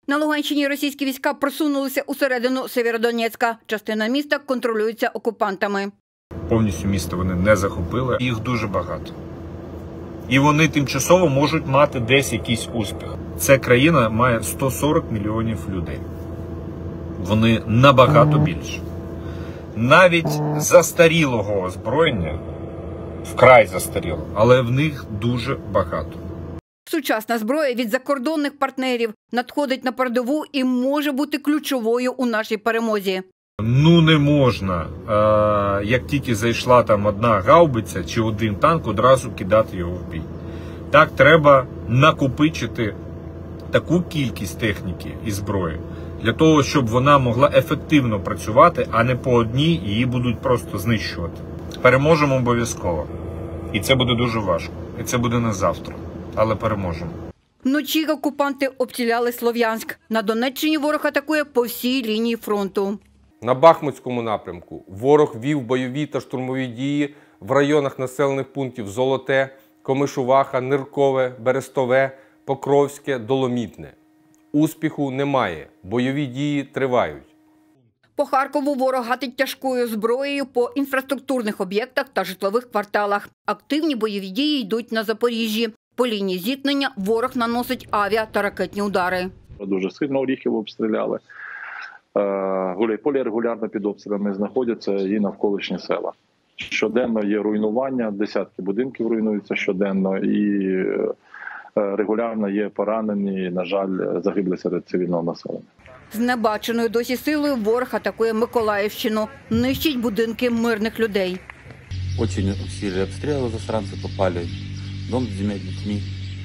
На Луганщині російські війська просунулися усередину Сєвєродонецька. Частина міста контролюється окупантами. Повністю місто вони не захопили, їх дуже багато. І вони тимчасово можуть мати десь якийсь успіх. Ця країна має 140 мільйонів людей. Вони набагато більше. Навіть застарілого озброєння, вкрай застаріло, але в них дуже багато. Сучасна зброя від закордонних партнерів надходить на передову і може бути ключовою у нашій перемозі. Ну не можна, як тільки зайшла там одна гаубиця чи один танк, одразу кидати його в бій. Так, треба накопичити таку кількість техніки і зброї, для того, щоб вона могла ефективно працювати, а не по одній її будуть просто знищувати. Переможемо обов'язково. І це буде дуже важко. І це буде не завтра, але переможемо. Вночі окупанти обстріляли Слов'янськ. На Донеччині ворог атакує по всій лінії фронту. На Бахмутському напрямку ворог вів бойові та штурмові дії в районах населених пунктів Золоте, Комишуваха, Ниркове, Берестове, Покровське, Доломітне. Успіху немає, бойові дії тривають. По Харкову ворог гатить тяжкою зброєю по інфраструктурних об'єктах та житлових кварталах. Активні бойові дії йдуть на Запоріжжі. По лінії зіткнення ворог наносить авіа- та ракетні удари. Дуже сильно Оріхів обстріляли. Гуляйполе регулярно під обстрілами знаходяться і навколишні села. Щоденно є руйнування, десятки будинків руйнуються щоденно і регулярно є поранені, на жаль, загиблі серед цивільного населення. З небаченою досі силою ворог атакує Миколаївщину, нищить будинки мирних людей. Очень сильные обстрелы засранцы попали. Дом с 2 детьми.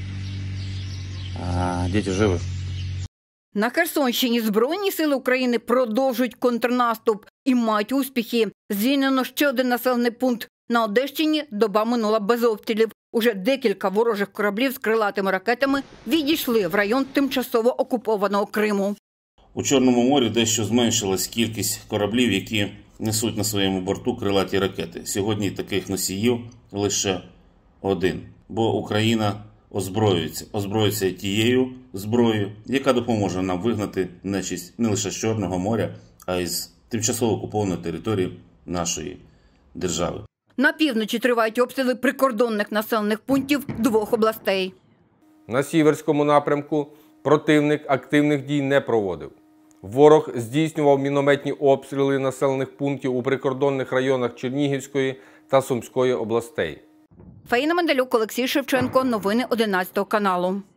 Дети живы. На Херсонщині Збройні сили України продовжують контрнаступ і мають успіхи. Звільнено ще один населений пункт. На Одещині доба минула без обстрілів. Уже декілька ворожих кораблів з крилатими ракетами відійшли в район тимчасово окупованого Криму. У Чорному морі дещо зменшилась кількість кораблів, які несуть на своєму борту крилаті ракети. Сьогодні таких носіїв лише один, бо Україна озброюється тією зброєю, яка допоможе нам вигнати нечисть не лише з Чорного моря, а й з тимчасово окупованої території нашої держави. На півночі тривають обстріли прикордонних населених пунктів 2 областей. На Сіверському напрямку противник активних дій не проводив. Ворог здійснював мінометні обстріли населених пунктів у прикордонних районах Чернігівської та Сумської областей. Фаїна Мендалюк, Олексій Шевченко. Новини 11 каналу.